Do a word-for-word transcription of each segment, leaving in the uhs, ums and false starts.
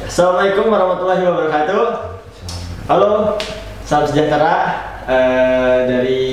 Assalamualaikum warahmatullahi wabarakatuh. Halo, salam sejahtera uh, dari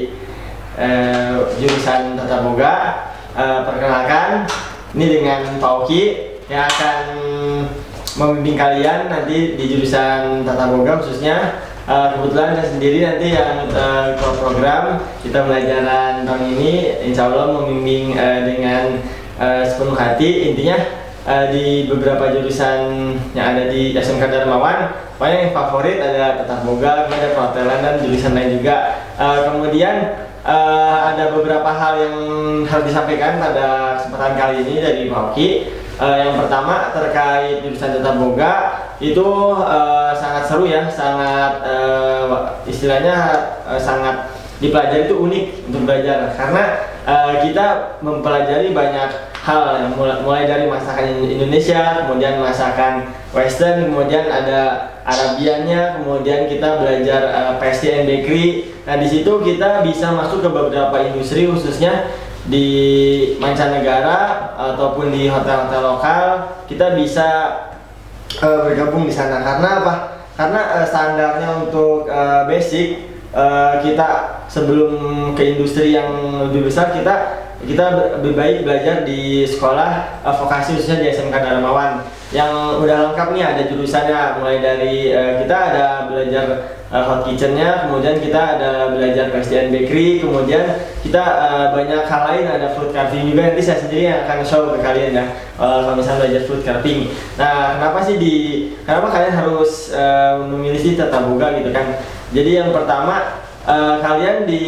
uh, jurusan Tata Boga. Uh, perkenalkan, ini dengan Pak Oki yang akan membimbing kalian nanti di jurusan Tata Boga khususnya. Uh, kebetulan saya sendiri nanti yang uh, program kita pelajaran tahun ini, insya Allah membimbing uh, dengan uh, sepenuh hati. Intinya Uh, di beberapa jurusan yang ada di S M K Darmawan, pokoknya yang favorit ada Tata Boga, kemudian ada perhotelan dan jurusan lain juga. Uh, kemudian uh, ada beberapa hal yang harus disampaikan pada kesempatan kali ini dari Pak Oki. Uh, yang pertama terkait jurusan Tata Boga itu uh, sangat seru ya, sangat uh, istilahnya uh, sangat dipelajari, itu unik untuk belajar karena uh, kita mempelajari banyak hal yang mulai, mulai dari masakan Indonesia, kemudian masakan Western, kemudian ada Arabiannya, kemudian kita belajar uh, pastry and bakery. Nah di situ kita bisa masuk ke beberapa industri khususnya di mancanegara ataupun di hotel-hotel lokal. Kita bisa uh, bergabung di sana karena apa? Karena uh, standarnya untuk uh, basic uh, kita sebelum ke industri yang lebih besar kita kita lebih baik belajar di sekolah uh, vokasi khususnya di S M K Darmawan yang udah lengkap nih, ada jurusannya mulai dari uh, kita ada belajar uh, hot kitchennya, kemudian kita ada belajar pastry and bakery, kemudian kita uh, banyak hal lain, ada food carving juga. Nanti saya sendiri yang akan show ke kalian ya uh, kalau misalnya belajar food carving. Nah kenapa sih di kenapa kalian harus uh, memilih si Tata Boga gitu kan? Jadi yang pertama uh, kalian di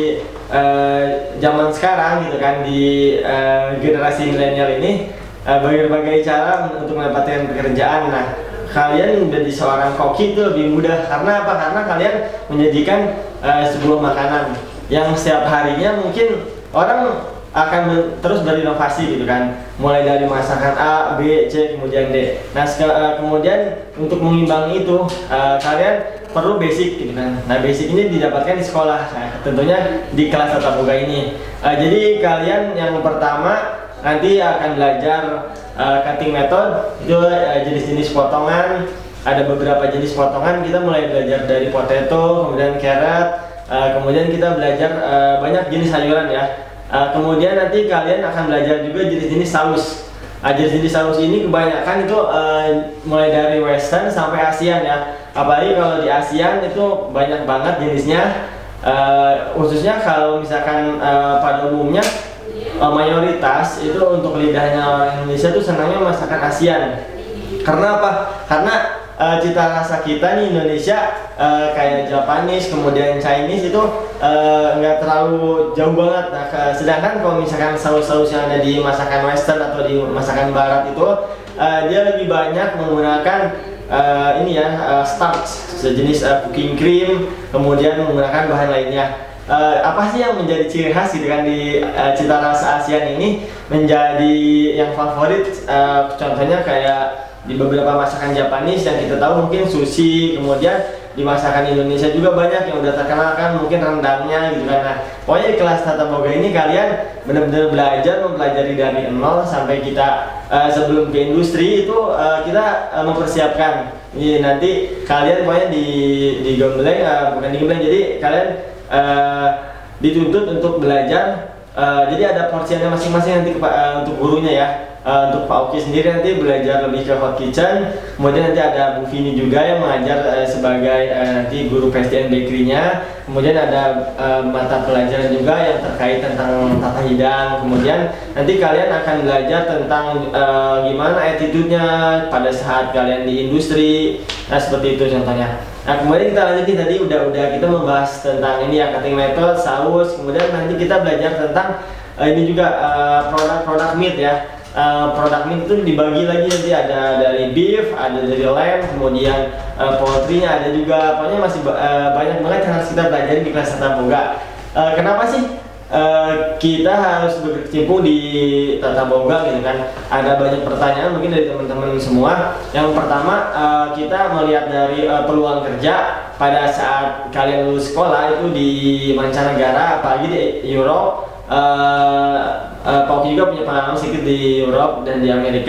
Uh, zaman sekarang gitu kan, di uh, generasi milenial ini uh, berbagai cara untuk mendapatkan pekerjaan. Nah kalian menjadi seorang koki itu lebih mudah karena apa? Karena kalian menyajikan uh, sebuah makanan yang setiap harinya mungkin orang akan terus berinovasi gitu kan, mulai dari masakan A, B, C, kemudian D. Nah uh, kemudian untuk mengimbangi itu uh, kalian perlu basic gitu kan. Nah basic ini didapatkan di sekolah, nah, tentunya di kelas Tata Boga ini. Uh, jadi kalian yang pertama nanti akan belajar uh, cutting method, itu uh, jenis-jenis potongan. Ada beberapa jenis potongan, kita mulai belajar dari potato, kemudian carrot, uh, kemudian kita belajar uh, banyak jenis sayuran ya. Uh, kemudian nanti kalian akan belajar juga jenis-jenis saus. Uh, jenis-jenis saus ini kebanyakan itu uh, mulai dari Western sampai ASEAN ya. Apalagi kalau di ASEAN itu banyak banget jenisnya. Uh, khususnya kalau misalkan uh, pada umumnya uh, mayoritas itu untuk lidahnya orang Indonesia tuh senangnya masakan ASEAN. Karena apa? Karena uh, cita rasa kita nih Indonesia uh, kayak Japanese, kemudian Chinese itu nggak uh, terlalu jauh banget. Nah, ke, sedangkan kalau misalkan saus-saus yang ada di masakan Western atau di masakan Barat itu uh, dia lebih banyak menggunakan Uh, ini ya uh, starch sejenis uh, cooking cream, kemudian menggunakan bahan lainnya. Uh, apa sih yang menjadi ciri khas gitu kan di uh, cita rasa ASEAN ini menjadi yang favorit? Uh, contohnya kayak di beberapa masakan Japanese yang kita tahu mungkin sushi, kemudian di masakan Indonesia juga banyak yang udah terkenal kan, mungkin rendangnya gitu kan. Nah pokoknya di kelas Tata Boga ini kalian benar-benar belajar mempelajari dari nol sampai kita uh, sebelum ke industri itu uh, kita uh, mempersiapkan. Jadi nanti kalian pokoknya di digembleng, uh, bukan digembleng, jadi kalian uh, dituntut untuk belajar. Uh, jadi ada porsinya masing-masing nanti uh, untuk gurunya ya. Uh, untuk Pak Oki sendiri nanti belajar lebih ke hot kitchen, kemudian nanti ada Bu Vini juga yang mengajar uh, sebagai uh, nanti guru pastry and bakery-nya, kemudian ada uh, mata pelajaran juga yang terkait tentang tata hidang, kemudian nanti kalian akan belajar tentang uh, gimana attitude-nya pada saat kalian di industri. Nah seperti itu contohnya. Nah kemudian kita lanjutin, tadi udah udah kita membahas tentang ini ya, cutting method, saus, kemudian nanti kita belajar tentang uh, ini juga produk-produk uh, meat ya. Uh, produk meat itu dibagi lagi, nanti ada dari beef, ada dari lamb, kemudian uh, poultry-nya ada juga. Pokoknya masih uh, banyak banget yang harus kita pelajari di kelas Tata Boga. Uh, kenapa sih uh, kita harus berkecimpung di Tata Boga gitu kan? Ada banyak pertanyaan mungkin dari teman-teman semua. Yang pertama uh, kita melihat dari uh, peluang kerja pada saat kalian lulus sekolah itu di mancanegara, apalagi di Eropa. Uh, uh, Pak Oki juga punya pengalaman sedikit di Eropa dan di Amerika.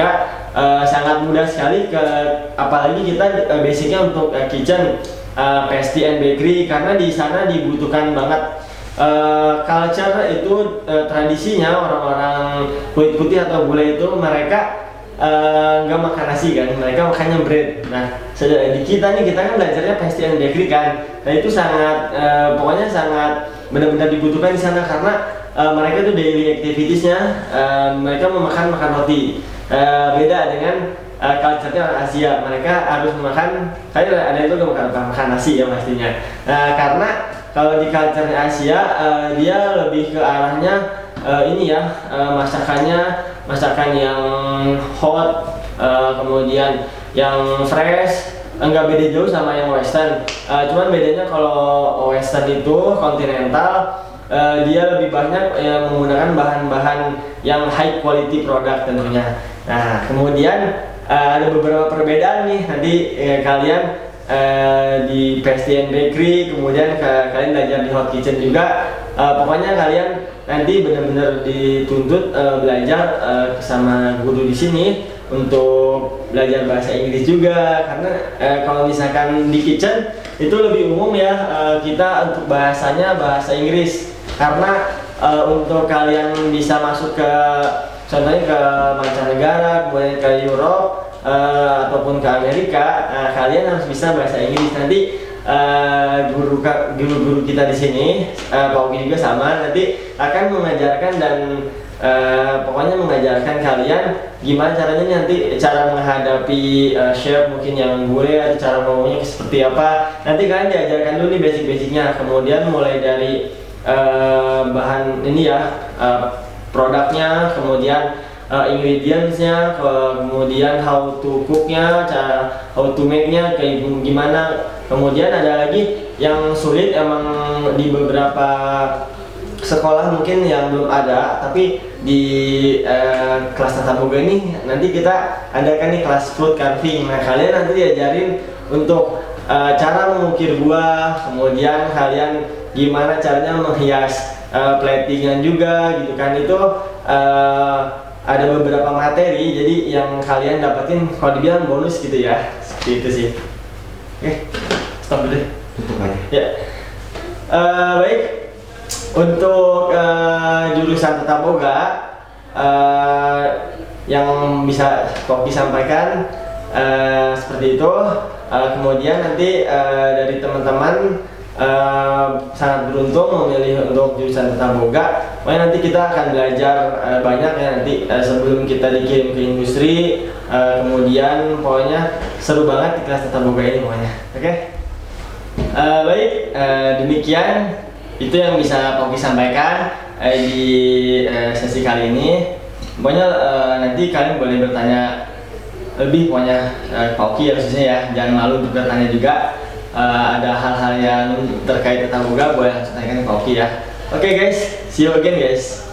uh, sangat mudah sekali ke, apalagi kita uh, basicnya untuk uh, kitchen, uh, pastry and bakery, karena di sana dibutuhkan banget. Uh, culture itu uh, tradisinya orang-orang kulit putih atau bule itu mereka nggak uh, makan nasi kan, mereka makannya bread. Nah, di kita nih kita kan belajarnya pastry and bakery kan, nah itu sangat uh, pokoknya sangat benar-benar dibutuhkan di sana karena uh, mereka itu daily activitiesnya uh, mereka memakan makan roti. Uh, beda dengan uh, culture-nya orang Asia, mereka harus makan, kayak ada itu nggak makan makan nasi ya pastinya. Uh, karena kalau di culture Asia, uh, dia lebih ke arahnya uh, ini ya, uh, masakannya masakan yang hot, uh, kemudian yang fresh, enggak beda jauh sama yang western. Uh, cuman bedanya kalau western itu kontinental, uh, dia lebih banyak uh, menggunakan bahan-bahan yang high quality product tentunya. Nah, kemudian uh, ada beberapa perbedaan nih nanti uh, kalian Uh, di pastry and bakery, kemudian ke, kalian belajar di hot kitchen juga. Uh, pokoknya kalian nanti benar-benar dituntut uh, belajar uh, sama guru di sini untuk belajar bahasa Inggris juga, karena uh, kalau misalkan di kitchen itu lebih umum ya, uh, kita untuk bahasanya bahasa Inggris, karena uh, untuk kalian bisa masuk ke contohnya ke mancanegara, kemudian ke Europe, Uh, ataupun ke Amerika, uh, kalian harus bisa bahasa Inggris. Nanti uh, guru guru-guru kita di sini, uh, Pak Ogi juga sama, nanti akan mengajarkan dan uh, pokoknya mengajarkan kalian gimana caranya nanti cara menghadapi uh, chef mungkin yang bule, atau cara ngomongnya seperti apa. Nanti kalian diajarkan dulu nih basic-basicnya, kemudian mulai dari uh, bahan ini ya, uh, produknya, kemudian Uh, ingredientsnya, kemudian how to cooknya, cara how to make-nya kayak gimana. Kemudian ada lagi yang sulit emang di beberapa sekolah mungkin yang belum ada, tapi di uh, kelas Tata Boga ini nanti kita adakan nih kelas food carving. Nah, kalian nanti diajarin untuk uh, cara mengukir buah, kemudian kalian gimana caranya menghias uh, platingnya juga gitu kan. Itu uh, ada beberapa materi, jadi yang kalian dapetin kalau dibilang bonus gitu ya, seperti itu sih. Oke, stop dulu deh. Tutup aja. Ya, uh, baik. Untuk uh, jurusan Tata Boga uh, yang bisa Koki sampaikan uh, seperti itu. Uh, kemudian nanti uh, dari teman-teman Uh, sangat beruntung memilih untuk jurusan Tata Boga. Pokoknya nanti kita akan belajar uh, banyak ya nanti uh, sebelum kita dikirim ke industri. Uh, kemudian pokoknya seru banget di kelas Tata Boga ini pokoknya. Oke? Okay? Uh, baik, uh, demikian itu yang bisa Koki sampaikan uh, di uh, sesi kali ini. Pokoknya uh, nanti kalian boleh bertanya lebih, pokoknya uh, Koki harusnya ya, jangan malu untuk bertanya juga. Uh, ada hal-hal yang terkait Tata Boga boleh langsung tanyakan ke Koki ya. Oke okay guys, see you again guys.